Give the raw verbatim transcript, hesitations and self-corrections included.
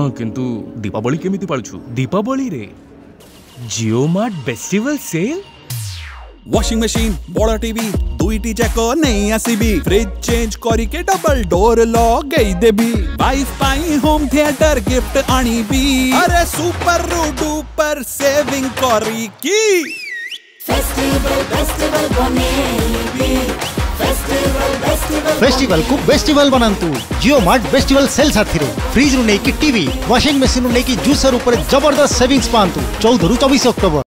हाँ किंतु दीपावली केमिति पालछु? दीपावली रे Jio mart festival sale. Washing machine बड़ा टीवी दुईटी जाक नहीं आसीबी फ्रिज चेंज करी के डबल डोर लगई देबी वाइफ पाई होम थिएटर गिफ्ट आनीबी अरे सुपर डुपर सेविंग करी की फेस्टिवल फेस्टिवल बनेबी फेस्टिवल फेस्टिवल फेस्टिवल को फेस्टिवल बनांतु जियो मार्ट फेस्टिवल सेल साथी रे फ्रिज रु नेकी टीवी वॉशिंग मशीन रु नेकी जूसर ऊपर जबरदस्त सेविंग्स पांतु चौदह रु चौबीस अक्टोबर।